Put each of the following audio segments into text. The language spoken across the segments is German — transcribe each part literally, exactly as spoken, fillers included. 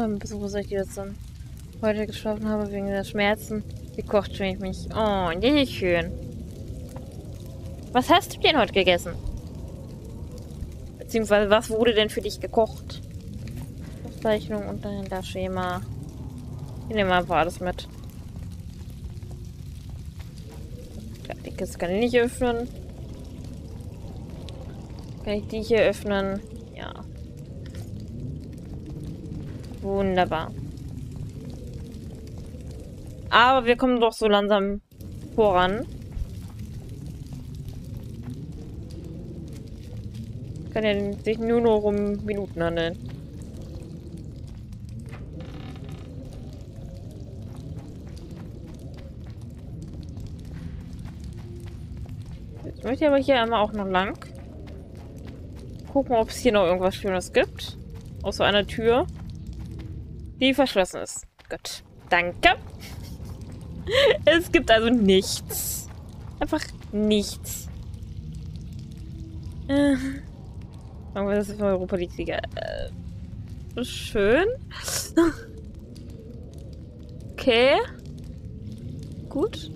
ein bisschen was ich jetzt dann heute geschlafen habe wegen der Schmerzen. Gekocht für mich. Oh, das ist schön. Was hast du denn heute gegessen? Beziehungsweise, was wurde denn für dich gekocht? Zeichnung und dann das Schema. Ich nehme einfach alles mit. Ja, die Kiste kann ich nicht öffnen. Kann ich die hier öffnen? Ja. Wunderbar. Aber wir kommen doch so langsam voran. Kann ja sich nur noch um Minuten handeln. Ich möchte aber hier einmal auch noch lang. Gucken, ob es hier noch irgendwas Schönes gibt. Außer einer Tür, die verschlossen ist. Gut. Danke. Es gibt also nichts. Einfach nichts. Äh. Das ist Europa League-Sieger. Äh. Schön. Okay. Gut.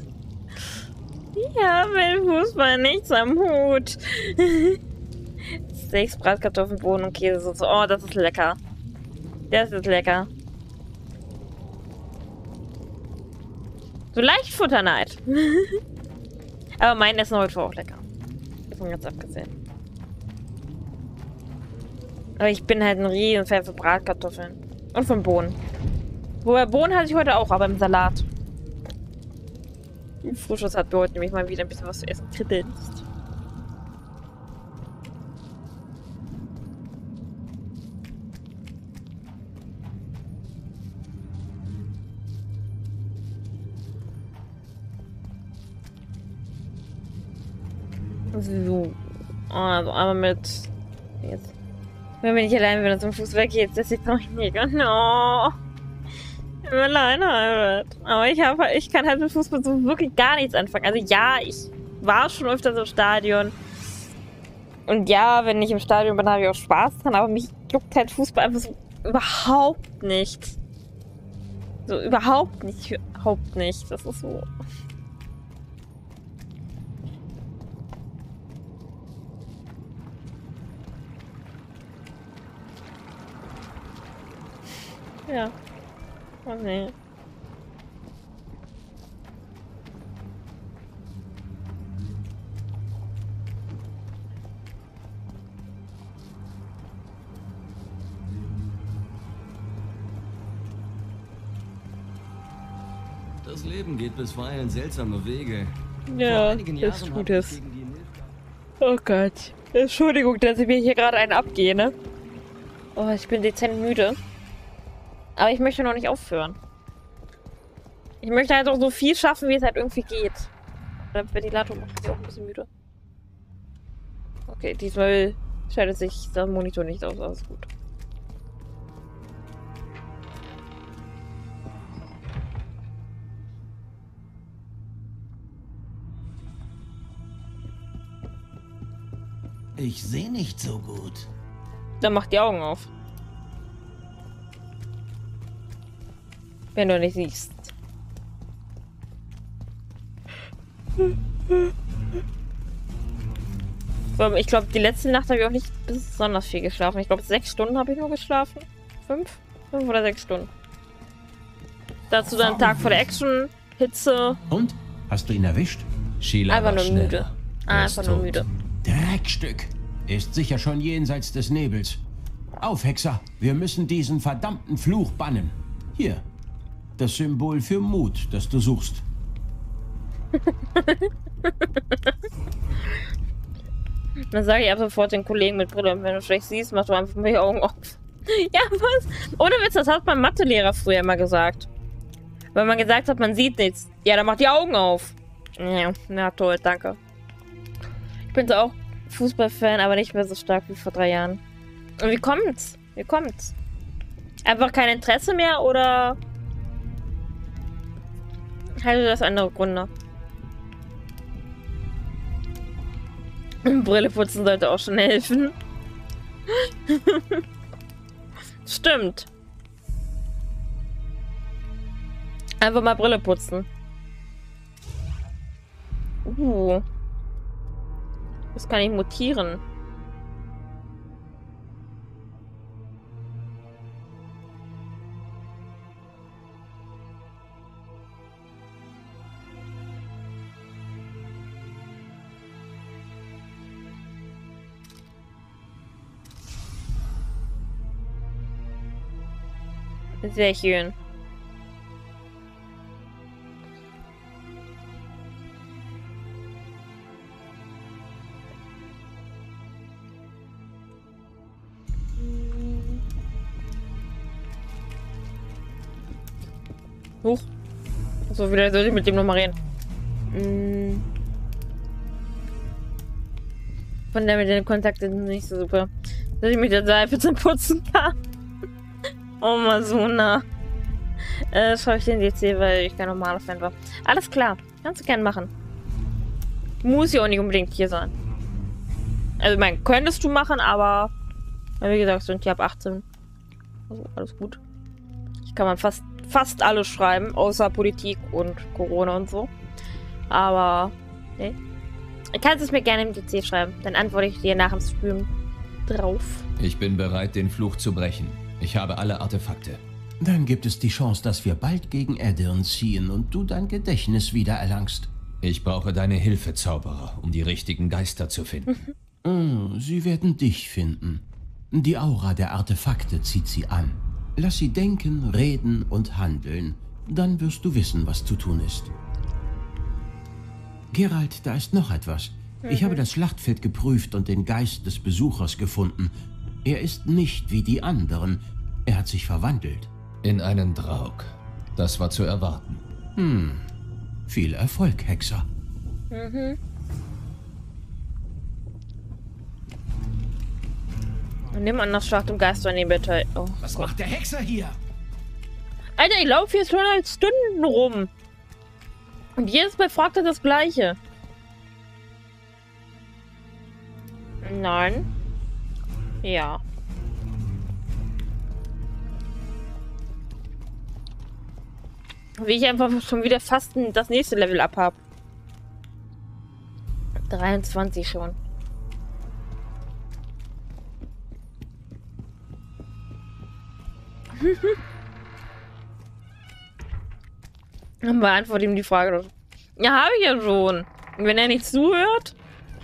Ja, mit Fußball nichts am Hut. Steaks, Bratkartoffeln, Bohnen und Käse. Oh, das ist lecker. Das ist lecker. So leicht Futterneid. Aber mein Essen heute war auch lecker. Davon ganz abgesehen. Aber ich bin halt ein riesen Fan für Bratkartoffeln. Und von Bohnen. Wobei Bohnen hatte ich heute auch, aber im Salat. Frisches hat mir heute nämlich mal wieder ein bisschen was zu essen kredenzt. So. Also einmal mit. Jetzt. Wenn wir nicht allein, wenn er zum Fuß weggeht, das ist noch nicht. No. Ich bin alleine. Aber ich habe, ich kann halt mit Fußball so wirklich gar nichts anfangen. Also ja, ich war schon öfters im Stadion. Und ja, wenn ich im Stadion bin, habe ich auch Spaß dran. Aber mich juckt halt Fußball einfach so überhaupt nicht. So überhaupt nicht. Überhaupt nicht. Das ist so. Ja. Oh nee. Das Leben geht bisweilen seltsame Wege. Ja, das ist Gutes. Oh Gott. Entschuldigung, dass ich mir hier gerade einen abgehe, ne? Oh, ich bin dezent müde. Aber ich möchte noch nicht aufhören. Ich möchte halt auch so viel schaffen, wie es halt irgendwie geht. Der Ventilator macht mich auch ein bisschen müde. Okay, diesmal schaltet sich der Monitor nicht aus. Alles gut. Ich sehe nicht so gut. Dann mach die Augen auf. Wenn du nicht siehst. Ich glaube, die letzte Nacht habe ich auch nicht besonders viel geschlafen. Ich glaube, sechs Stunden habe ich nur geschlafen. Fünf? Fünf oder sechs Stunden. Dazu dann Tag vor der Action, Hitze. Und? Hast du ihn erwischt? Sheila Einfach war nur müde. schneller. Ah, Er ist einfach nur tot. müde. Dreckstück. Ist sicher schon jenseits des Nebels. Auf, Hexer. Wir müssen diesen verdammten Fluch bannen. Hier. Das Symbol für Mut, das du suchst. Dann sage ich ab sofort den Kollegen mit Brille, wenn du schlecht siehst, mach du einfach mal die Augen auf. Ja, was? Ohne Witz, das hat mein Mathelehrer früher immer gesagt. Weil man gesagt hat, man sieht nichts. Ja, dann mach die Augen auf. Ja, na toll, danke. Ich bin so auch Fußballfan, aber nicht mehr so stark wie vor drei Jahren. Und wie kommt's? Wie kommt's? Einfach kein Interesse mehr oder... Hatte das andere Gründe? Brille putzen sollte auch schon helfen. Stimmt. Einfach mal Brille putzen. Uh. Das kann ich mutieren. Sehr schön. Huch. So, wieder soll ich mit dem nochmal reden. Mm. Von der mit den Kontakten sind nicht so super. Dass ich mit der Seife zum Putzen kann. Oh, Masuna. Äh, schau ich den D C, weil ich kein normaler Fan war. Alles klar. Kannst du gern machen. Muss ja auch nicht unbedingt hier sein. Also, ich meine, könntest du machen, aber wie gesagt, sind die ab achtzehn. Also, alles gut. Ich kann man fast, fast alles schreiben, außer Politik und Corona und so. Aber, ne. Du kannst es mir gerne im D C schreiben. Dann antworte ich dir nach dem Stream drauf. Ich bin bereit, den Fluch zu brechen. Ich habe alle Artefakte. Dann gibt es die Chance, dass wir bald gegen Aedirn ziehen und du dein Gedächtnis wieder erlangst. Ich brauche deine Hilfe, Zauberer, um die richtigen Geister zu finden. Oh, sie werden dich finden. Die Aura der Artefakte zieht sie an. Lass sie denken, reden und handeln. Dann wirst du wissen, was zu tun ist. Geralt, da ist noch etwas. Ich habe das Schlachtfeld geprüft und den Geist des Besuchers gefunden. Er ist nicht wie die anderen. Er hat sich verwandelt. In einen Draug. Das war zu erwarten. Hm. Viel Erfolg, Hexer. Mhm. Und nimm an das Schlacht im Geist an, bitte. Oh, Was Gott. macht der Hexer hier? Alter, ich laufe hier schon seit Stunden rum. Und jedes Mal fragt er das Gleiche. Nein. Ja. Wie ich einfach schon wieder fast das nächste Level ab habe. dreiundzwanzig schon. Dann beantworte ihm die Frage. Ja, habe ich ja schon. Und wenn er nicht zuhört...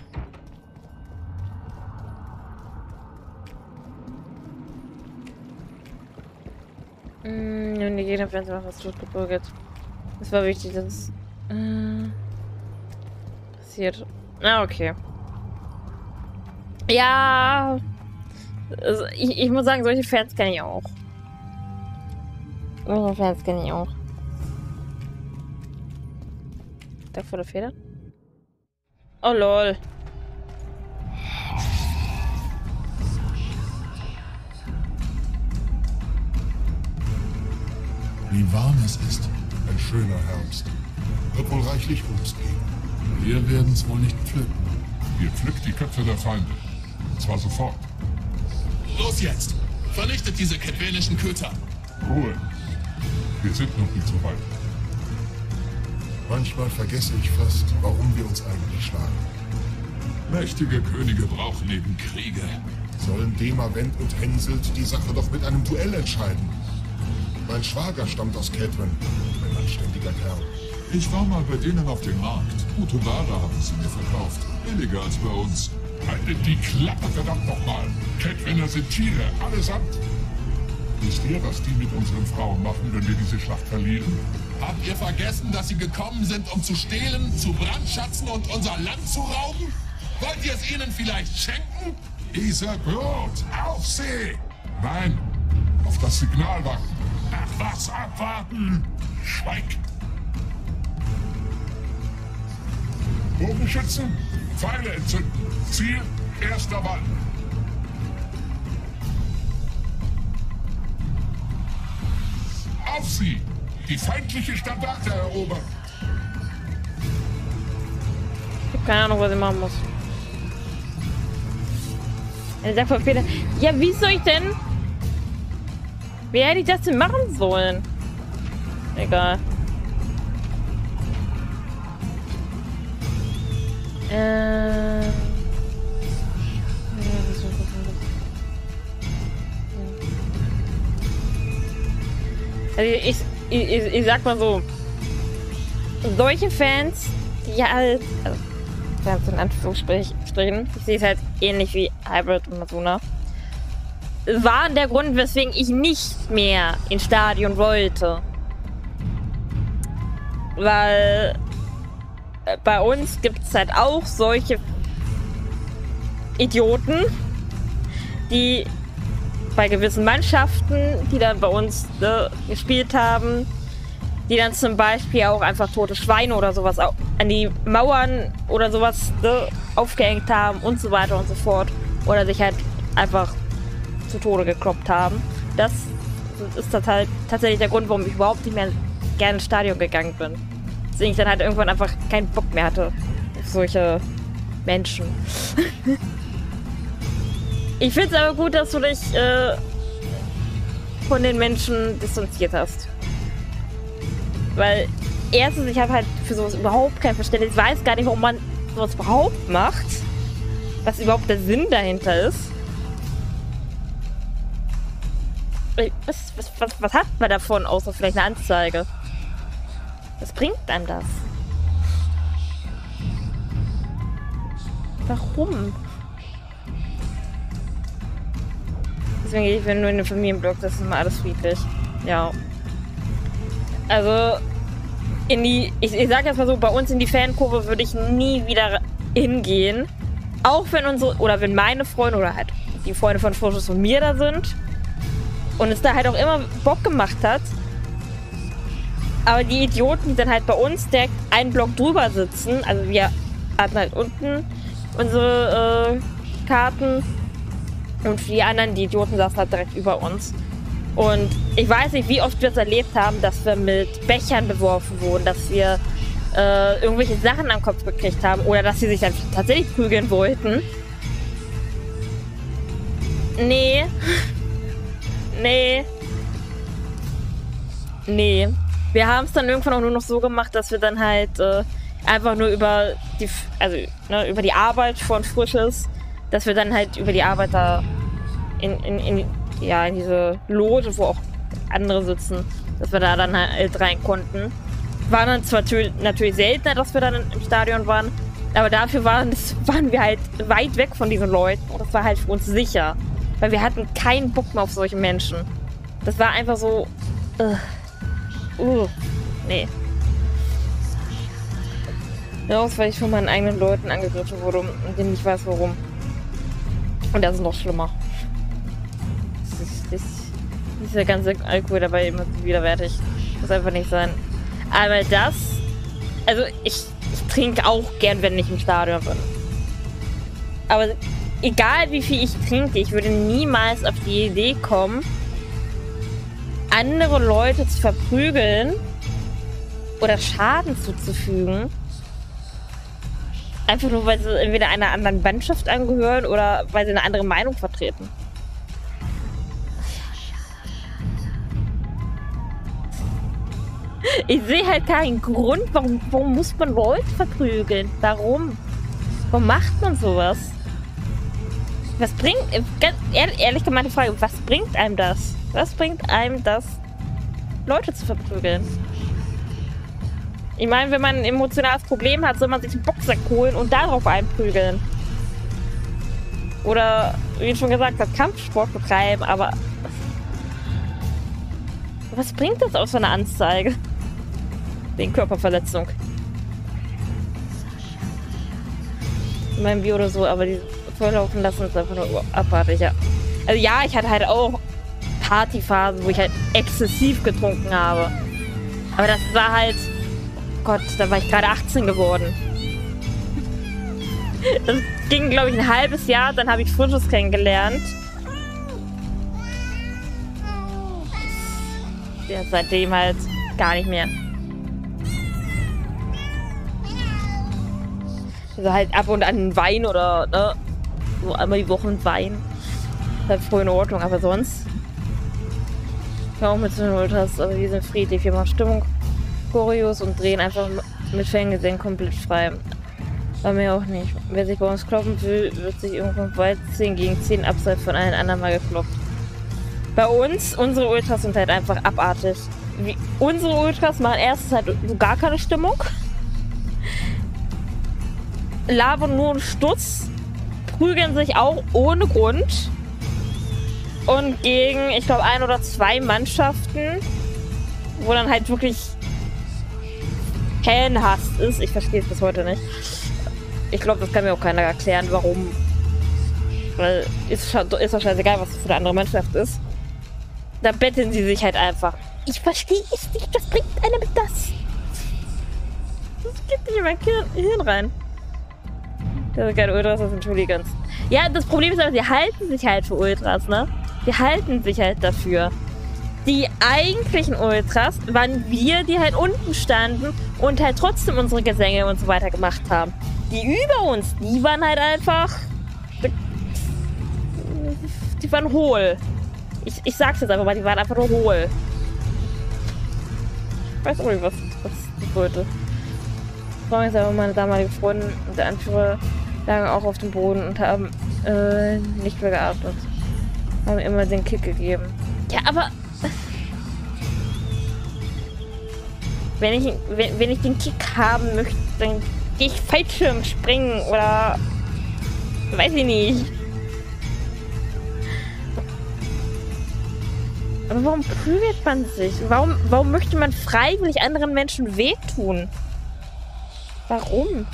Mm, und die Gegner werden noch was totgebürgert. Das war wichtig, dass es... Äh, passiert. Ah, okay. Ja... Also ich, ich muss sagen, solche Fans kenne ich auch. Solche Fans kenne ich auch. Tag vor der Feder? Oh lol. Wie warm es ist. Ein schöner Herbst. Wird wohl reichlich Obst geben. Wir werden es wohl nicht pflücken. Ihr pflückt die Köpfe der Feinde. Und zwar sofort. Los jetzt! Vernichtet diese ketvenischen Köter! Ruhe. Wir sind noch nicht so weit. Manchmal vergesse ich fast, warum wir uns eigentlich schlagen. Mächtige Könige brauchen eben Kriege. Sollen Demavend und Henselt die Sache doch mit einem Duell entscheiden. Mein Schwager stammt aus Ketven. Ein anständiger Kerl. Ich war mal bei denen auf dem Markt. Gute Ware haben sie mir verkauft. Billiger als bei uns. Haltet die Klappe, verdammt nochmal. Ketvener sind Tiere, allesamt. Wisst ihr, was die mit unseren Frauen machen, wenn wir diese Schlacht verlieren? Habt ihr vergessen, dass sie gekommen sind, um zu stehlen, zu brandschatzen und unser Land zu rauben? Wollt ihr es ihnen vielleicht schenken? Iserbrot, auf See! Nein, auf das Signal warten. Ach was, abwarten! Schweig! Bogenschützen, Pfeile entzünden. Ziel, erster Wald. Auf sie! Die feindliche Standarte erobern! Ich habe keine Ahnung, was ich machen muss. Er sagt von Fehler. Ja, wie soll ich denn? Wie hätte ich das denn machen sollen? Egal. Äh... Also ich, ich, ich sag mal so, solche Fans, die halt, also Fans in Anführungsstrichen, ich sehe es halt ähnlich wie Hybrid und Masuna, waren der Grund, weswegen ich nicht mehr ins Stadion wollte. Weil bei uns gibt es halt auch solche Idioten, die bei gewissen Mannschaften, die dann bei uns ne, gespielt haben, die dann zum Beispiel auch einfach tote Schweine oder sowas an die Mauern oder sowas ne, aufgehängt haben und so weiter und so fort. Oder sich halt einfach zu Tode gekloppt haben. Das ist das halt tatsächlich der Grund, warum ich überhaupt nicht mehr gerne ins Stadion gegangen bin. Deswegen ich dann halt irgendwann einfach keinen Bock mehr hatte auf solche Menschen. Ich finde es aber gut, dass du dich äh, von den Menschen distanziert hast. Weil erstens, ich habe halt für sowas überhaupt kein Verständnis. Ich weiß gar nicht, warum man sowas überhaupt macht. Was überhaupt der Sinn dahinter ist. Was, was, was, was hat man davon, außer vielleicht eine Anzeige? Was bringt einem das? Warum? Deswegen gehe ich nur in den Familienblock, das ist immer alles friedlich. Ja. Also, in die, ich, ich sag jetzt mal so, bei uns in die Fankurve würde ich nie wieder hingehen. Auch wenn unsere, oder wenn meine Freunde oder halt die Freunde von Vorschuss und mir da sind. Und es da halt auch immer Bock gemacht hat. Aber die Idioten, die dann halt bei uns direkt einen Block drüber sitzen, also wir hatten halt unten unsere äh, Karten und für die anderen, die Idioten, saßen halt direkt über uns. Und ich weiß nicht, wie oft wir es erlebt haben, dass wir mit Bechern beworfen wurden, dass wir äh, irgendwelche Sachen am Kopf gekriegt haben oder dass sie sich dann tatsächlich prügeln wollten. Nee. Nee. Nee. Wir haben es dann irgendwann auch nur noch so gemacht, dass wir dann halt äh, einfach nur über die, also ne, über die Arbeit von Frisches, dass wir dann halt über die Arbeit da in, in, in, ja, in diese Loge, wo auch andere sitzen, dass wir da dann halt rein konnten. War dann zwar natürlich seltener, dass wir dann im Stadion waren, aber dafür waren, das, waren wir halt weit weg von diesen Leuten und das war halt für uns sicher. Weil wir hatten keinen Bock mehr auf solche Menschen. Das war einfach so... Uh, uh nee. Ja, auch weil ich von meinen eigenen Leuten angegriffen wurde und ich nicht weiß warum. Und das ist noch schlimmer. Das ist, das ist, dieser ganze Alkohol dabei immer widerwärtig. Muss einfach nicht sein. Aber das... Also ich, ich trinke auch gern, wenn ich im Stadion bin. Aber egal wie viel ich trinke, ich würde niemals auf die Idee kommen, andere Leute zu verprügeln oder Schaden zuzufügen. Einfach nur, weil sie entweder einer anderen Mannschaft angehören oder weil sie eine andere Meinung vertreten. Ich sehe halt keinen Grund, warum, warum muss man Leute verprügeln? Warum? Warum macht man sowas? Was bringt, ganz ehrlich, ehrlich gemeinte Frage, was bringt einem das? Was bringt einem das, Leute zu verprügeln? Ich meine, wenn man ein emotionales Problem hat, soll man sich einen Boxsack holen und darauf einprügeln. Oder, wie ich schon gesagt habe, Kampfsport betreiben, aber was bringt das aus so einer Anzeige? Wegen Körperverletzung. In meinem Bio oder so, aber die volllaufen lassen ist einfach nur abartig, ja. Also ja, ich hatte halt auch Partyphasen, wo ich halt exzessiv getrunken habe. Aber das war halt... Gott, da war ich gerade achtzehn geworden. Das ging, glaube ich, ein halbes Jahr. Dann habe ich Frisches kennengelernt. Ja, seitdem halt gar nicht mehr. Also halt ab und an Wein oder ne, so einmal die Woche ein Wein. Das ist halt voll in Ordnung, aber sonst... Ich kann auch mit so Ultras, aber die sind friedlich. Wir machen Stimmung, Choreos und drehen einfach mit Fangesängen komplett frei. Bei mir auch nicht. Wer sich bei uns kloppen will, wird sich irgendwann weit zehn gegen zehn abseits von allen anderen mal gekloppt. Bei uns, unsere Ultras sind halt einfach abartig. Wie, unsere Ultras machen erstens halt so gar keine Stimmung. Labern nur einen Stutz. Prügeln sich auch ohne Grund. Und gegen, ich glaube, ein oder zwei Mannschaften, wo dann halt wirklich Fanhass ist. Ich verstehe es bis heute nicht. Ich glaube, das kann mir auch keiner erklären, warum. Weil ist, ist doch scheißegal, was das für eine andere Mannschaft ist. Da betteln sie sich halt einfach. Ich verstehe es nicht. Was bringt einer mit das? Das geht nicht in mein Hirn rein. Das sind keine Ultras, das sind Hooligans. Ja, das Problem ist aber, sie halten sich halt für Ultras, ne? Die halten sich halt dafür. Die eigentlichen Ultras waren wir, die halt unten standen und halt trotzdem unsere Gesänge und so weiter gemacht haben. Die über uns, die waren halt einfach... Die waren hohl. Ich, ich sag's jetzt einfach mal, die waren einfach nur hohl. Ich weiß auch nicht, was, was das wollte. Ich freue mich aber, meine damalige Freundin und der Anführer lagen auch auf dem Boden und haben äh, nicht mehr geatmet. Haben immer den Kick gegeben. Ja, aber... Wenn ich, wenn, wenn ich den Kick haben möchte, dann gehe ich Fallschirm springen oder... Weiß ich nicht. Aber warum prügelt man sich? Warum, warum möchte man freiwillig anderen Menschen wehtun? Warum?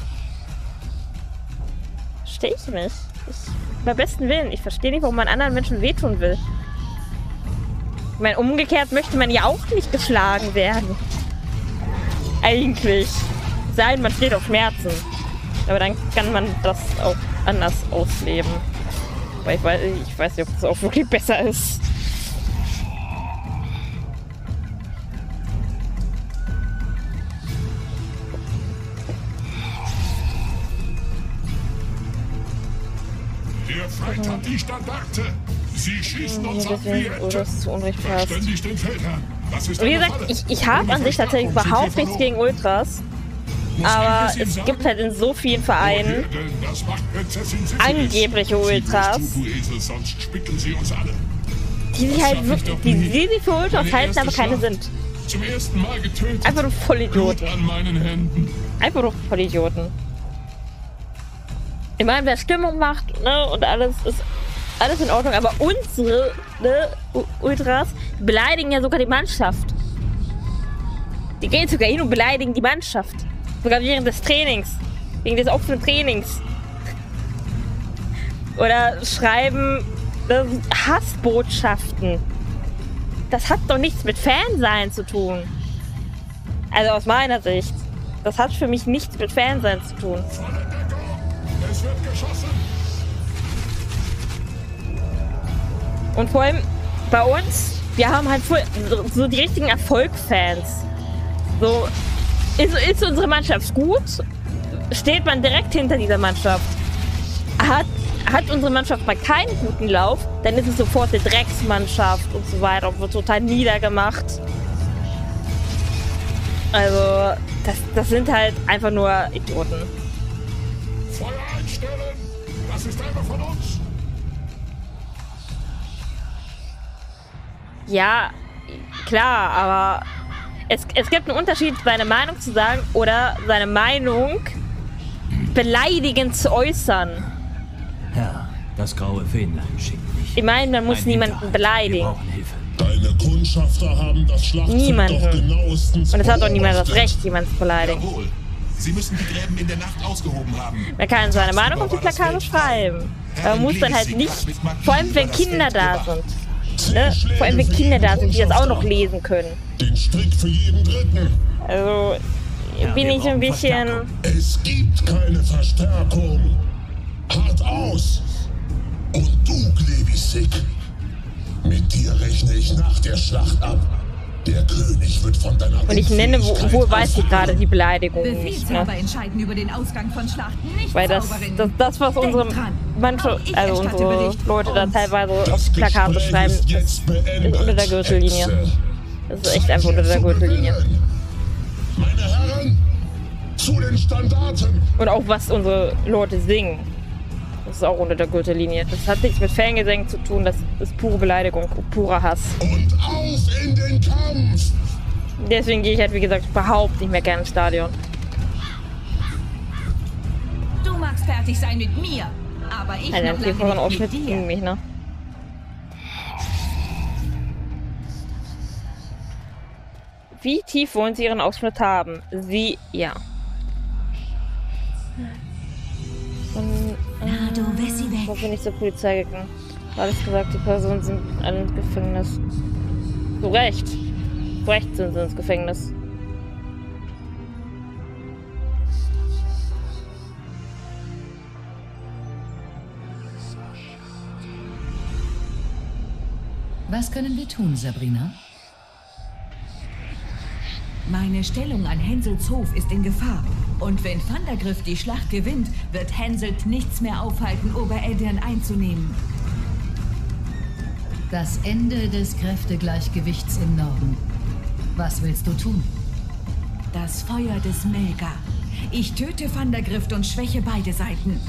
Verstehe ich nicht. Ich, beim besten Willen. Ich verstehe nicht, warum man anderen Menschen wehtun will. Ich meine, umgekehrt möchte man ja auch nicht geschlagen werden. Eigentlich. Sein, man steht auf Schmerzen. Aber dann kann man das auch anders ausleben. Aber ich weiß, ich weiß nicht, ob das auch wirklich besser ist. Der Feind hat die Standarte. Sie schießen uns ab wie Ente. Ständig den Feldherrn. Was ist Wie gesagt, ich, ich habe an sich tatsächlich überhaupt nichts gegen Ultras. Aber es gibt halt in so vielen Vereinen angebliche Ultras, die sich halt wirklich, die, die sich für Ultras halten, aber keine sind. Einfach nur Vollidioten. Einfach nur Vollidioten. Ich meine, wer Stimmung macht, ne, und alles ist alles in Ordnung, aber unsere ne, Ultras beleidigen ja sogar die Mannschaft. Die gehen sogar hin und beleidigen die Mannschaft. Sogar während des Trainings. Wegen des offenen Trainings. Oder schreiben äh, Hassbotschaften. Das hat doch nichts mit Fansein zu tun. Also aus meiner Sicht. Das hat für mich nichts mit Fansein zu tun. Es wird geschossen. Und vor allem bei uns, wir haben halt voll, so, so die richtigen Erfolgsfans. So, ist, ist unsere Mannschaft gut? Steht man direkt hinter dieser Mannschaft? Hat, hat unsere Mannschaft mal keinen guten Lauf, dann ist es sofort eine Drecksmannschaft und so weiter und wird total niedergemacht. Also, das, das sind halt einfach nur Idioten. Feuer einstellen! Das ist einer von uns! Ja, klar, aber es, es gibt einen Unterschied, seine Meinung zu sagen oder seine Meinung beleidigend zu äußern. Herr, das graue Fähnlein schickt mich. Ich meine, man muss Ein niemanden Hinterhalt. beleidigen. Wir brauchen Hilfe. Deine Kundschafter haben das Schlachtfeld Niemanden. doch genauestens Und es hat doch niemand das beobachtet. Recht, jemanden zu beleidigen. Jawohl. Sie müssen die Gräben in der Nacht ausgehoben haben. Man kann seine Meinung auf die Plakate schreiben. Aber man muss dann halt nicht, vor allem wenn Kinder da sind. Ne? Vor allem wenn Kinder da sind, die das auch noch lesen können. Den Strick für jeden Dritten. Also Ja, bin wir ich ein brauchen bisschen... Verstärkung. Es gibt keine Verstärkung. Hart aus. Und du, Glebisik. Mit dir rechne ich nach der Schlacht ab. Der König wird von deiner Und ich nenne wo, wohl weiß ich gerade die Beleidigung nicht. Ne? Befehlshaber entscheiden über den Ausgang von Schlachten, nicht Weil das, Zauberinnen. das, das was unsere Denkt dran. manche, Auch ich also erstatte unsere Bericht. Leute da Und teilweise auf Das die Plakate Gespräch schreiben, ist ist, jetzt beendet, ist unter der Gürtellinie. Hexe. Das ist echt einfach unter der Gürtellinie. Meine Herren, zu den Standarten! Und auch was unsere Leute singen. Das ist auch unter der Gürtellinie. Das hat nichts mit Fangesängen zu tun, das ist pure Beleidigung, purer Hass. Und auf in den Kampf! Deswegen gehe ich halt, wie gesagt, überhaupt nicht mehr gerne ins Stadion. Du magst fertig sein mit mir, aber ich Alter, noch die lange vorhin auch nicht mit mit gegen dir. mich, ne? Wie tief wollen Sie Ihren Ausschnitt haben? Sie, ja. Und, äh, wo bin ich zur Polizei gegangen? Alles gesagt, die Personen sind alle ins Gefängnis. Zu Recht. Zu Recht sind sie ins Gefängnis. Was können wir tun, Sabrina? Meine Stellung an Hensels Hof ist in Gefahr. Und wenn Vandergriff die Schlacht gewinnt, wird Henselt nichts mehr aufhalten, Oberedirn einzunehmen. Das Ende des Kräftegleichgewichts im Norden. Was willst du tun? Das Feuer des Melgar. Ich töte Vandergriff und schwäche beide Seiten.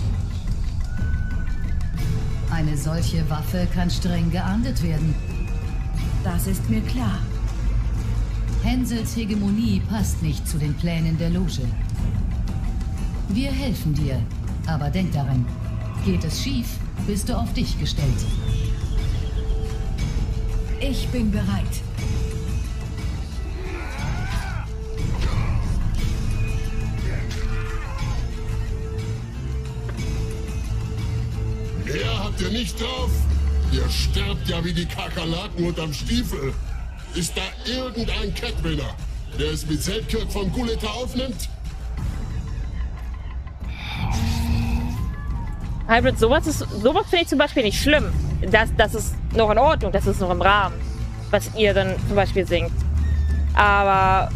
Eine solche Waffe kann streng geahndet werden. Das ist mir klar. Hensels Hegemonie passt nicht zu den Plänen der Loge. Wir helfen dir, aber denk daran, geht es schief, bist du auf dich gestellt. Ich bin bereit. Mehr habt ihr nicht drauf? Ihr sterbt ja wie die Kakerlaken unterm Stiefel. Ist da irgendein Catwinner, der es mit Seltkirk von Guleta aufnimmt? Hybrid, sowas ist, sowas finde ich zum Beispiel nicht schlimm. Das, das ist noch in Ordnung, das ist noch im Rahmen, was ihr dann zum Beispiel singt. Aber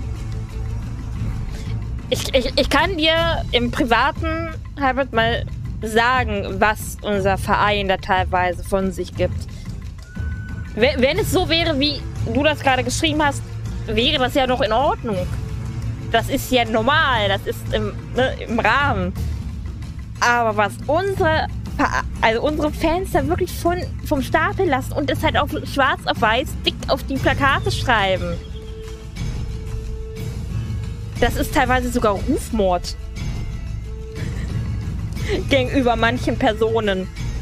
ich, ich, ich kann dir im Privaten, Hybrid, mal sagen, was unser Verein da teilweise von sich gibt. Wenn es so wäre, wie du das gerade geschrieben hast, wäre das ja noch in Ordnung. Das ist ja normal, das ist im, ne, im Rahmen. Aber was unsere, also unsere Fans da wirklich von, vom Stapel lassen und es halt auch schwarz auf weiß dick auf die Plakate schreiben, das ist teilweise sogar Rufmord gegenüber manchen Personen.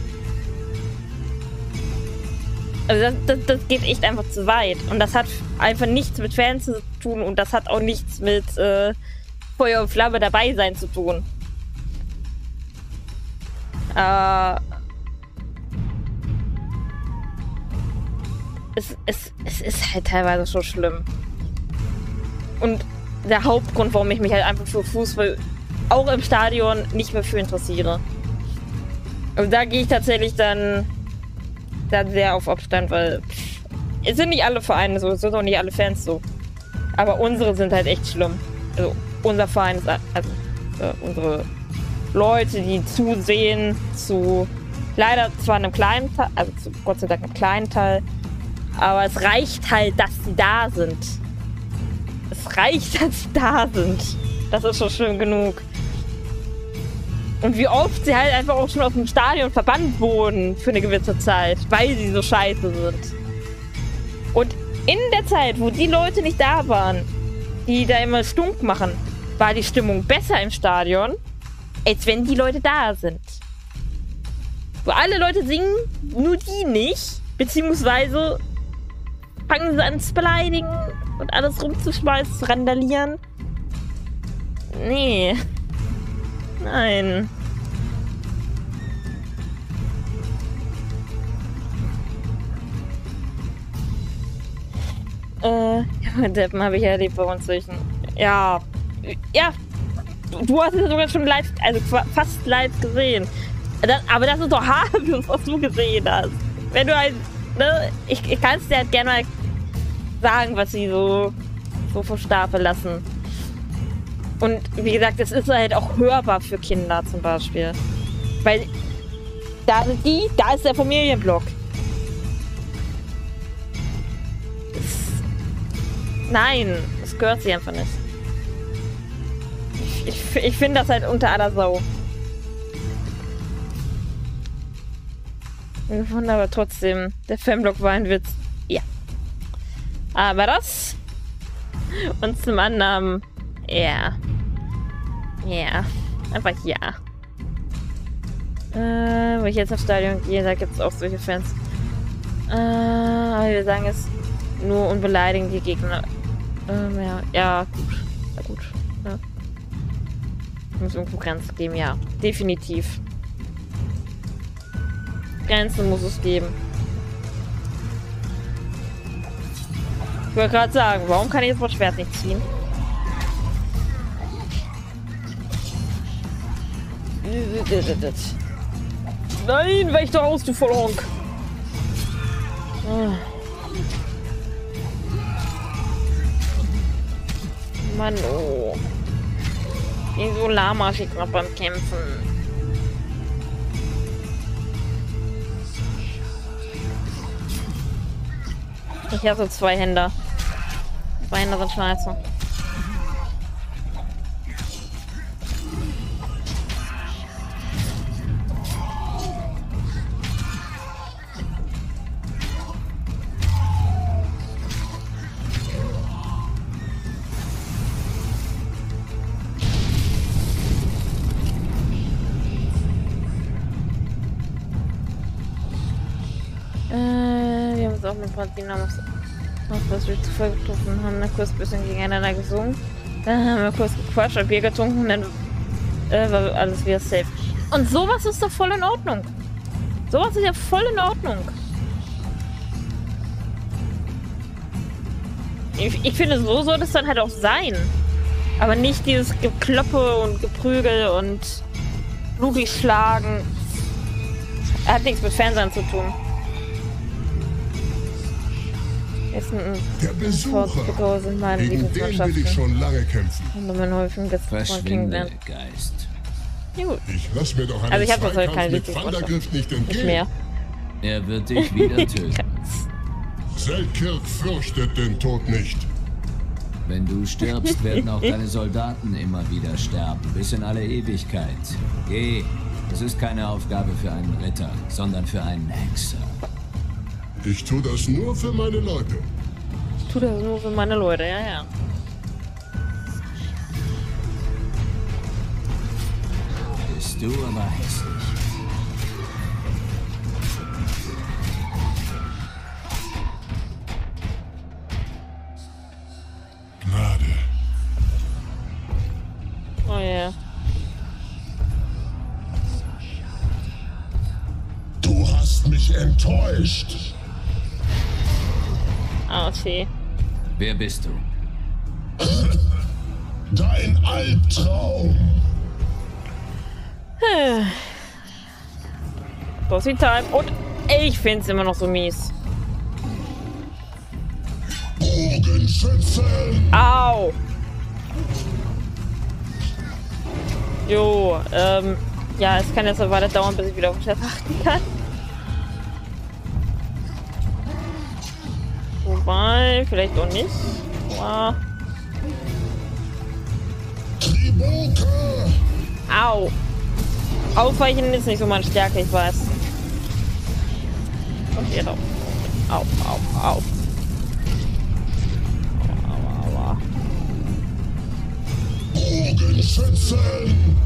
Also das, das, das geht echt einfach zu weit. Und das hat einfach nichts mit Fans zu tun und das hat auch nichts mit äh, Feuer und Flamme dabei sein zu tun. Äh, es, es, es ist halt teilweise schon schlimm. Und der Hauptgrund, warum ich mich halt einfach für Fußball auch im Stadion nicht mehr für interessiere. Und da gehe ich tatsächlich dann, dann sehr auf Abstand, weil pff, es sind nicht alle Vereine so, es sind auch nicht alle Fans so. Aber unsere sind halt echt schlimm. Also unser Verein ist, also äh, unsere Leute, die zusehen zu, leider zwar einem kleinen Teil, also zu, Gott sei Dank einem kleinen Teil, aber es reicht halt, dass sie da sind. Es reicht, dass sie da sind. Das ist schon schön genug. Und wie oft sie halt einfach auch schon aus dem Stadion verbannt wurden für eine gewisse Zeit, weil sie so scheiße sind. Und in der Zeit, wo die Leute nicht da waren, die da immer stunk machen, war die Stimmung besser im Stadion, als wenn die Leute da sind. Wo alle Leute singen, nur die nicht, beziehungsweise fangen sie an zu beleidigen und alles rumzuschmeißen, zu randalieren. Nee. Nein. Äh, ja, Deppen habe ich ja erlebt bei uns zwischen. Ja. Ja. Du, du hast es sogar schon live, also fast live gesehen. Das, aber das ist doch harmlos, was du gesehen hast. Wenn du halt, ne, ich, ich kann es dir halt gerne mal sagen, was sie so, so vom Stapel lassen. Und wie gesagt, es ist halt auch hörbar für Kinder zum Beispiel. Weil da sind die, da ist der Familienblock. Das, nein, das gehört sie einfach nicht. Ich, ich finde das halt unter aller Sau. Gefunden, aber trotzdem, der Femblock war ein Witz. Ja. Aber das und zum anderen, ja. Ja. Einfach ja. Äh, wo ich jetzt ins Stadion gehe, da gibt es auch solche Fans. Äh, aber wir sagen es nur und beleidigen die Gegner. Ähm, ja, ja, gut. Ja, gut. Ja. Muss irgendwo Grenzen geben, ja. Definitiv. Grenzen muss es geben. Ich wollte gerade sagen, warum kann ich jetzt das Schwert nicht ziehen? Nein, weich doch aus, du Vollhonk! Oh. Mann, oh. Gegen so Lama steht noch beim Kämpfen. Ich habe so zwei Hände. Zwei Hände sind scheiße. Wir haben uns auch mit ein paar Dynamos auf was wir zuvor getroffen haben, dann kurz ein bisschen gegeneinander gesungen. Dann haben wir kurz gequatscht, ein Bier getrunken und dann äh, war alles wieder safe. Und sowas ist doch voll in Ordnung. Sowas ist ja voll in Ordnung. Ich, ich finde, so soll es dann halt auch sein. Aber nicht dieses Gekloppe und Geprügel und blutig schlagen. Er hat nichts mit Fernsehen zu tun. Der Besucher, gegen den will ich schon lange kämpfen. Verschwinde, Geist. Gut. Ich lass mir doch einen also ich habe Zweikampf keine mit Wandergriff nicht entgehen. Nicht mehr. Er wird dich wieder töten. Selkirk fürchtet den Tod nicht. Wenn du stirbst, werden auch deine Soldaten immer wieder sterben, bis in alle Ewigkeit. Geh. Es ist keine Aufgabe für einen Ritter, sondern für einen Hexer. Ich tue das nur für meine Leute. Ich tue das nur für meine Leute, ja, ja. Bist du aber hässlich. Gnade. Oh ja. Du hast mich enttäuscht. Ah, okay. Wer bist du? Dein Albtraum. Bossy Time. Und ich finde es immer noch so mies. Bogenschützen. Au. Jo, ähm, ja, es kann jetzt eine Weile dauern, bis ich wieder auf den Chef achten kann. Wobei, vielleicht auch nicht. Wow. Au. Ausweichen ist nicht so meine Stärke, ich weiß. Und ihr doch. Au, au, au. Aua, aua. Bogenschützen.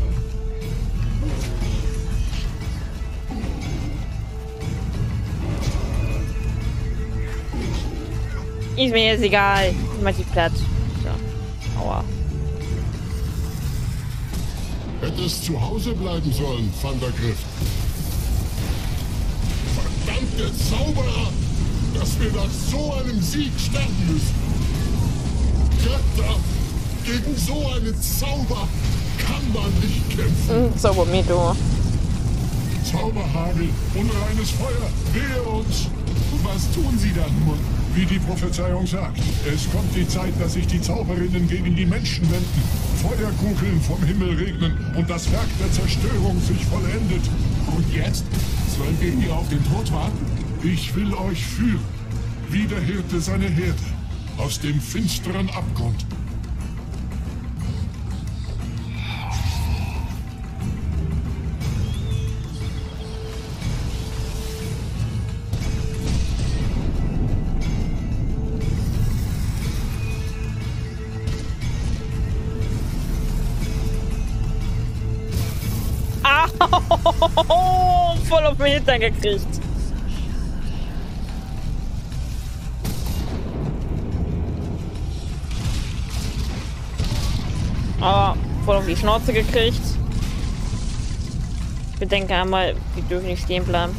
Ist mir jetzt egal. Ich mach die platt. So. Aua. Hättest zu Hause bleiben sollen, Vandergriff. Verdammte Zauberer, dass wir nach so einem Sieg sterben müssen. Götter, gegen so einen Zauber kann man nicht kämpfen. Mm, Zauber mir, du. Zauberhagel, unreines Feuer, wehe uns. Was tun sie da nur? Wie die Prophezeiung sagt, es kommt die Zeit, dass sich die Zauberinnen gegen die Menschen wenden, Feuerkugeln vom Himmel regnen und das Werk der Zerstörung sich vollendet. Und jetzt? Sollen wir hier auf den Tod warten? Ich will euch führen, wie der Hirte seine Herde, aus dem finsteren Abgrund. Voll auf mich Hintern gekriegt. Aber voll auf die Schnauze gekriegt. Ich bedenke einmal, wir dürfen nicht stehen bleiben.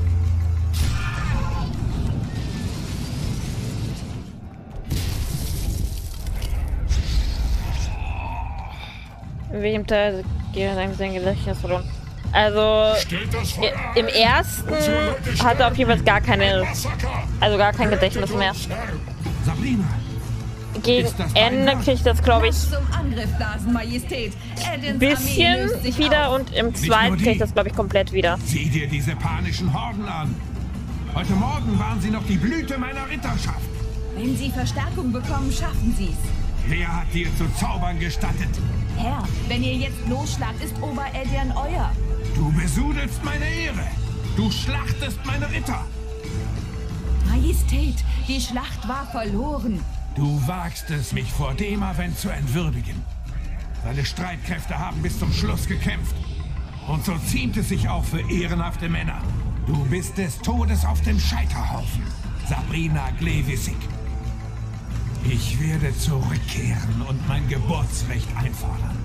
In welchem Teil geht eigentlich sein Gedächtnis verloren? Also im ersten hat er auf jeden Fall gar keine, also gar kein Gedächtnis mehr. Sabrina! Gegen Ende kriegt das, glaube ich, Zum Angriff, Majestät. ein bisschen wieder und im zweiten kriegt das, glaube ich, komplett wieder. Sieh dir diese panischen Horden an. Heute Morgen waren sie noch die Blüte meiner Ritterschaft. Wenn Sie Verstärkung bekommen, schaffen Sie's. Wer hat dir zu zaubern gestattet? Herr, wenn ihr jetzt losschlagt, ist Obereldian euer. Du besudelst meine Ehre. Du schlachtest meine Ritter. Majestät, die Schlacht war verloren. Du wagst es, mich vor Demavent zu entwürdigen. Deine Streitkräfte haben bis zum Schluss gekämpft. Und so ziemt es sich auch für ehrenhafte Männer. Du bist des Todes auf dem Scheiterhaufen, Sabrina Glevissig. Ich werde zurückkehren und mein Geburtsrecht einfordern.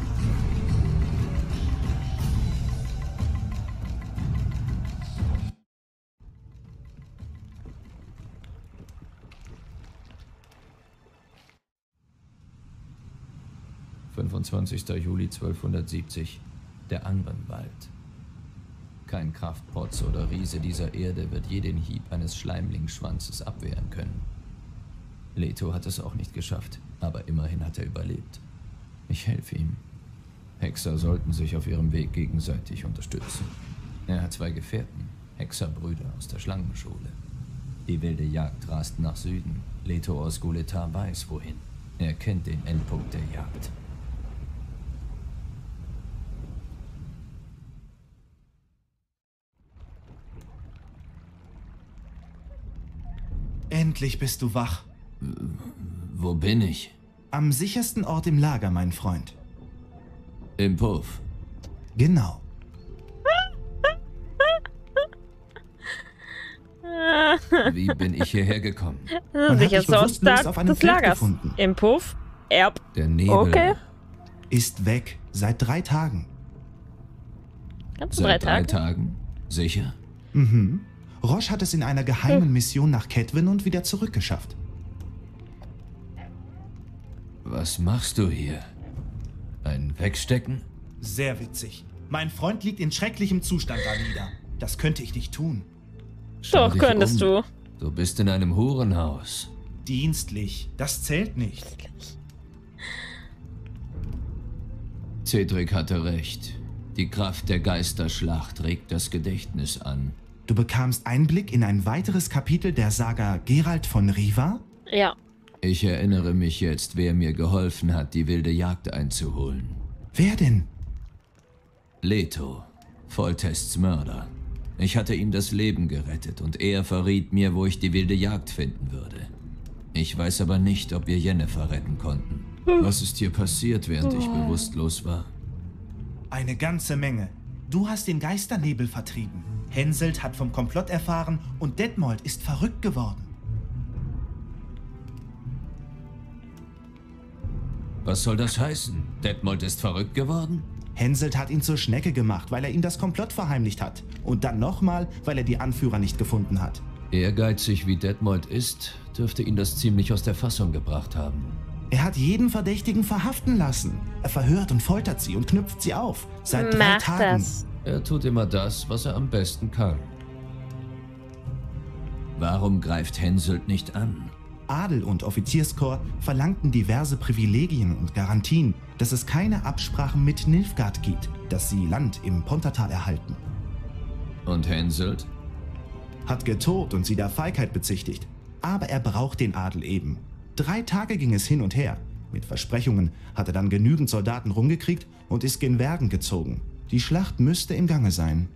fünfundzwanzigster Juli zwölfhundertsiebzig. Der Angrenwald. Kein Kraftprotz oder Riese dieser Erde wird je den Hieb eines Schleimlingsschwanzes abwehren können. Leto hat es auch nicht geschafft, aber immerhin hat er überlebt. Ich helfe ihm. Hexer sollten sich auf ihrem Weg gegenseitig unterstützen. Er hat zwei Gefährten, Hexerbrüder aus der Schlangenschule. Die wilde Jagd rast nach Süden. Leto aus Guletar weiß, wohin. Er kennt den Endpunkt der Jagd. Endlich bist du wach. Wo bin ich? Am sichersten Ort im Lager, mein Freund. Im Puff. Genau. Wie bin ich hierher gekommen? Sicherster Ort des Lagers. Gefunden. Im Puff. Erb. Der Nebel. Okay. Ist weg. Seit drei Tagen. Ganzen drei Seit drei Tagen. Tagen? Sicher? Mhm. Roche hat es in einer geheimen Mission nach Kedwen und wieder zurückgeschafft. Was machst du hier? Ein Wegstecken? Sehr witzig. Mein Freund liegt in schrecklichem Zustand da nieder. Das könnte ich nicht tun. Schau Doch, dich könntest um. du. Du bist in einem Hurenhaus. Dienstlich. Das zählt nicht. Cedric hatte recht. Die Kraft der Geisterschlacht regt das Gedächtnis an. Du bekamst Einblick in ein weiteres Kapitel der Saga Geralt von Riva? Ja. Ich erinnere mich jetzt, wer mir geholfen hat, die wilde Jagd einzuholen. Wer denn? Leto, Foltests Mörder. Ich hatte ihm das Leben gerettet und er verriet mir, wo ich die wilde Jagd finden würde. Ich weiß aber nicht, ob wir Yennefer retten konnten. Was ist hier passiert, während ich bewusstlos war? Eine ganze Menge. Du hast den Geisternebel vertrieben. Henselt hat vom Komplott erfahren und Detmold ist verrückt geworden. Was soll das heißen? Detmold ist verrückt geworden? Henselt hat ihn zur Schnecke gemacht, weil er ihm das Komplott verheimlicht hat. Und dann nochmal, weil er die Anführer nicht gefunden hat. Ehrgeizig wie Detmold ist, dürfte ihn das ziemlich aus der Fassung gebracht haben. Er hat jeden Verdächtigen verhaften lassen. Er verhört und foltert sie und knüpft sie auf. Seit drei Mach Tagen. das. Er tut immer das, was er am besten kann. Warum greift Henselt nicht an? Adel und Offizierskorps verlangten diverse Privilegien und Garantien, dass es keine Absprachen mit Nilfgaard gibt, dass sie Land im Pontartal erhalten. Und Henselt? Hat getobt und sie der Feigheit bezichtigt. Aber er braucht den Adel eben. Drei Tage ging es hin und her. Mit Versprechungen hat er dann genügend Soldaten rumgekriegt und ist gen Wergen gezogen. Die Schlacht müsste im Gange sein.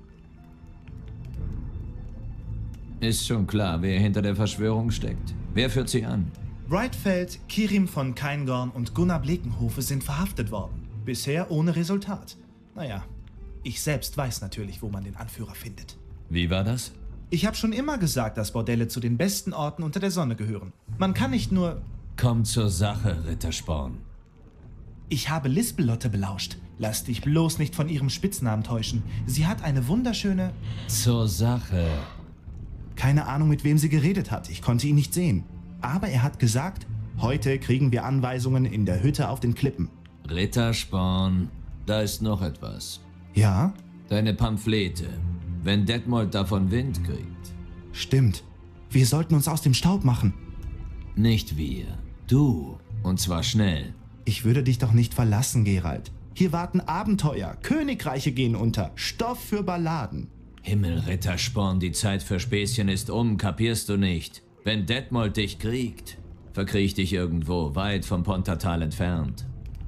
Ist schon klar, wer hinter der Verschwörung steckt. Wer führt sie an? Breitfeld, Kirim von Keingorn und Gunnar Blekenhofe sind verhaftet worden. Bisher ohne Resultat. Naja, Ich selbst weiß natürlich, wo man den Anführer findet. Wie war das? Ich habe schon immer gesagt, dass Bordelle zu den besten Orten unter der Sonne gehören. Man kann nicht nur... Komm zur Sache, Rittersporn. Ich habe Lisbelotte belauscht. Lass dich bloß nicht von ihrem Spitznamen täuschen. Sie hat eine wunderschöne... Zur Sache. Keine Ahnung, mit wem sie geredet hat. Ich konnte ihn nicht sehen. Aber er hat gesagt, heute kriegen wir Anweisungen in der Hütte auf den Klippen. Rittersporn, da ist noch etwas. Ja? Deine Pamphlete. Wenn Detmold davon Wind kriegt. Stimmt. Wir sollten uns aus dem Staub machen. Nicht wir. Du. Und zwar schnell. Ich würde dich doch nicht verlassen, Geralt. Hier warten Abenteuer. Königreiche gehen unter. Stoff für Balladen. Himmel, Rittersporn, die Zeit für Späßchen ist um, kapierst du nicht? Wenn Detmold dich kriegt, verkriech dich irgendwo, weit vom Pontatal entfernt.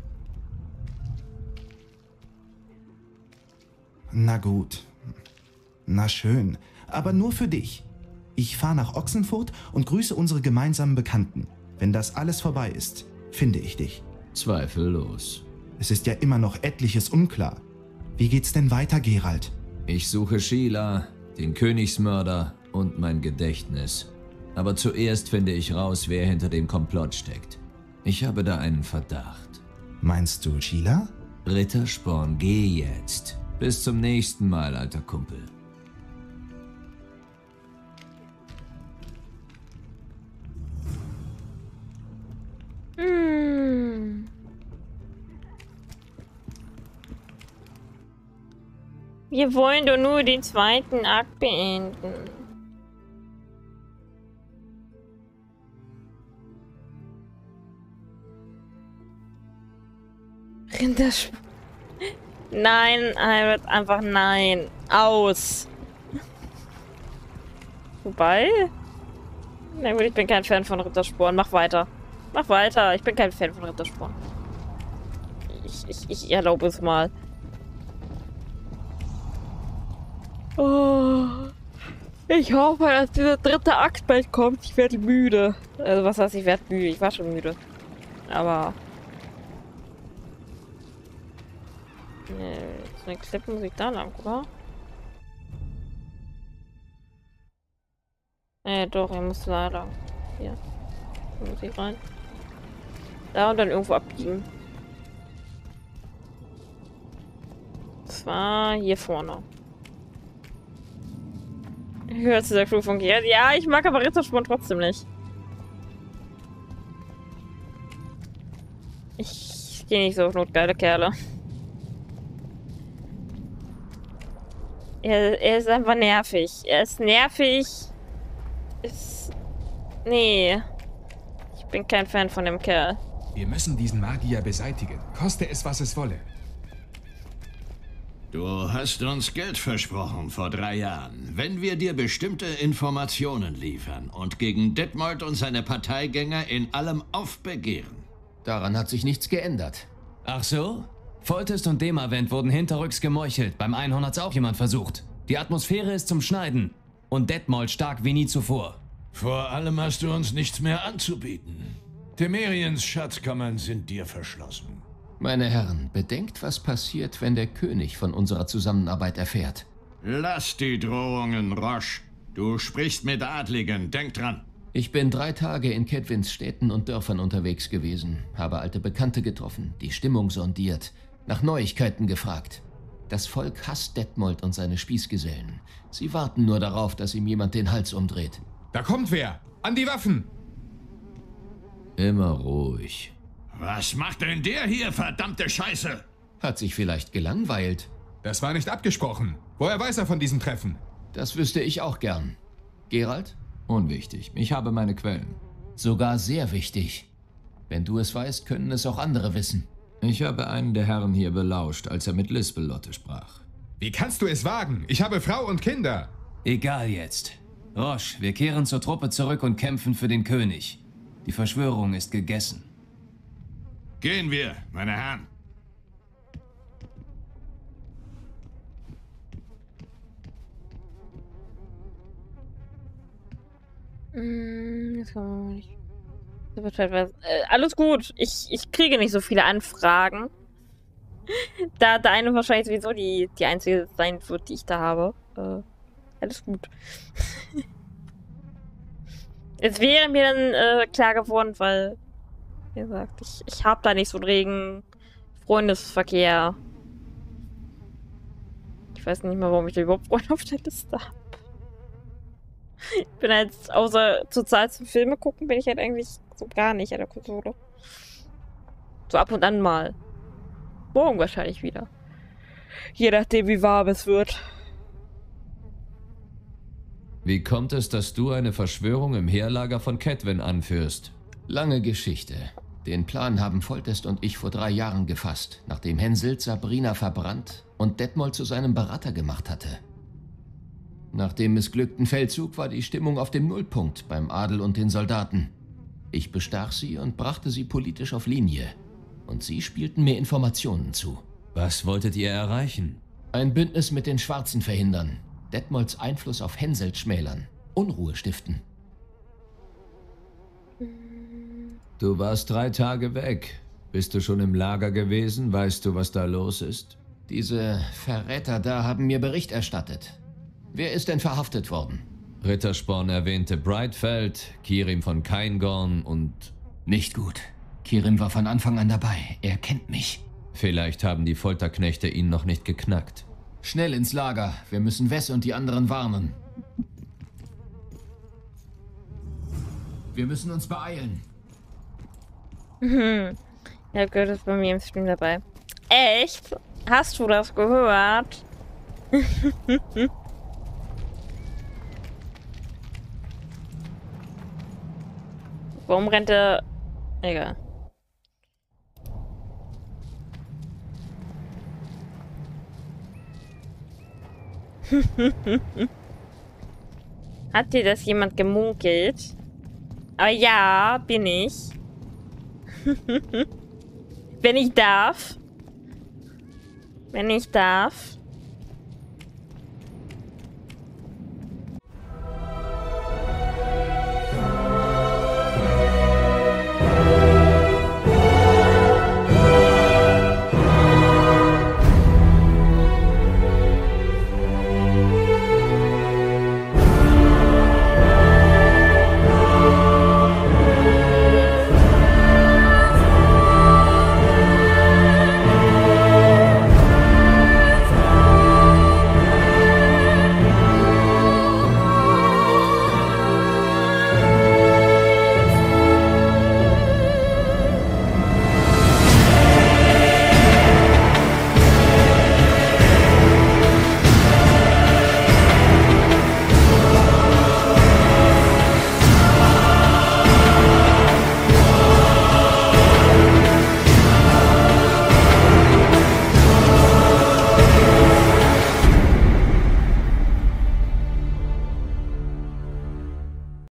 Na gut. Na schön. Aber nur für dich. Ich fahre nach Ochsenfurt und grüße unsere gemeinsamen Bekannten. Wenn das alles vorbei ist, finde ich dich. Zweifellos. Es ist ja immer noch etliches unklar. Wie geht's denn weiter, Geralt? Ich suche Sheila, den Königsmörder und mein Gedächtnis. Aber zuerst finde ich raus, wer hinter dem Komplott steckt. Ich habe da einen Verdacht. Meinst du Sheila? Rittersporn, geh jetzt. Bis zum nächsten Mal, alter Kumpel. Hm. Wir wollen doch nur den zweiten Akt beenden. Rindersch... Nein, Albert, einfach nein. Aus. Wobei... Na gut, ich bin kein Fan von Rittersporn. Mach weiter. Mach weiter. Ich bin kein Fan von Rittersporn. Ich, ich, ich erlaube es mal. Oh. Ich hoffe, dass dieser dritte Akt bald kommt. Ich werde müde. Also was heißt, ich werde müde? Ich war schon müde. Aber... Nee, so eine Klippe muss ich da lang, oder? Nee, doch, ich muss da lang. Hier. Hier muss ich rein. Da und dann irgendwo abbiegen. Das war hier vorne. Hört zu der Crew fungiert. Ja, ich mag aber Rittersporn trotzdem nicht. Ich gehe nicht so auf notgeile Kerle. Er, er ist einfach nervig. Er ist nervig. Ist... Nee. Ich bin kein Fan von dem Kerl. Wir müssen diesen Magier beseitigen. Koste es, was es wolle. Du hast uns Geld versprochen vor drei Jahren, wenn wir dir bestimmte Informationen liefern und gegen Detmold und seine Parteigänger in allem aufbegehren. Daran hat sich nichts geändert. Ach so? Foltest und Demavent wurden hinterrücks gemeuchelt. Beim Einhorn hat's auch jemand versucht. Die Atmosphäre ist zum Schneiden. Und Detmold stark wie nie zuvor. Vor allem hast du uns nichts mehr anzubieten. Temeriens Schatzkammern sind dir verschlossen. Meine Herren, bedenkt, was passiert, wenn der König von unserer Zusammenarbeit erfährt. Lass die Drohungen, Roche. Du sprichst mit Adligen, denk dran. Ich bin drei Tage in Kedwins Städten und Dörfern unterwegs gewesen, habe alte Bekannte getroffen, die Stimmung sondiert, nach Neuigkeiten gefragt. Das Volk hasst Detmold und seine Spießgesellen. Sie warten nur darauf, dass ihm jemand den Hals umdreht. Da kommt wer! An die Waffen! Immer ruhig. Was macht denn der hier, verdammte Scheiße? Hat sich vielleicht gelangweilt. Das war nicht abgesprochen. Woher weiß er von diesem Treffen? Das wüsste ich auch gern. Geralt? Unwichtig. Ich habe meine Quellen. Sogar sehr wichtig. Wenn du es weißt, können es auch andere wissen. Ich habe einen der Herren hier belauscht, als er mit Lisbelotte sprach. Wie kannst du es wagen? Ich habe Frau und Kinder. Egal jetzt. Roche, wir kehren zur Truppe zurück und kämpfen für den König. Die Verschwörung ist gegessen. Gehen wir, meine Herren. Mm, jetzt kommen wir nicht. Äh, alles gut. Ich, ich kriege nicht so viele Anfragen. Da der eine wahrscheinlich sowieso die, die einzige sein wird, die ich da habe. Äh, alles gut. Es wäre mir dann äh, klar geworden, weil, wie gesagt, ich, ich habe da nicht so einen regen Freundesverkehr. Ich weiß nicht mal, warum ich da überhaupt Freunde auf der Liste habe. Ich bin halt, außer zur Zeit zum Filme gucken, bin ich halt eigentlich so gar nicht an der Konsole. So ab und an mal. Morgen wahrscheinlich wieder. Je nachdem, wie warm es wird. Wie kommt es, dass du eine Verschwörung im Heerlager von Cadwin anführst? Lange Geschichte. Den Plan haben Foltest und ich vor drei Jahren gefasst, nachdem Henselt Sabrina verbrannt und Detmold zu seinem Berater gemacht hatte. Nach dem missglückten Feldzug war die Stimmung auf dem Nullpunkt beim Adel und den Soldaten. Ich bestach sie und brachte sie politisch auf Linie. Und sie spielten mir Informationen zu. Was wolltet ihr erreichen? Ein Bündnis mit den Schwarzen verhindern. Detmolds Einfluss auf Henselt schmälern. Unruhe stiften. Du warst drei Tage weg. Bist du schon im Lager gewesen? Weißt du, was da los ist? Diese Verräter da haben mir Bericht erstattet. Wer ist denn verhaftet worden? Rittersporn erwähnte Breitfeld, Kirim von Keingorn und... Nicht gut. Kirim war von Anfang an dabei. Er kennt mich. Vielleicht haben die Folterknechte ihn noch nicht geknackt. Schnell ins Lager. Wir müssen Wes und die anderen warnen. Wir müssen uns beeilen. Mhm. Ja, gehört ist bei mir im Stream dabei. Echt? Hast du das gehört? Warum rennt er... Egal. Hat dir das jemand gemunkelt? Aber ja, bin ich. Wenn ich darf. Wenn ich darf.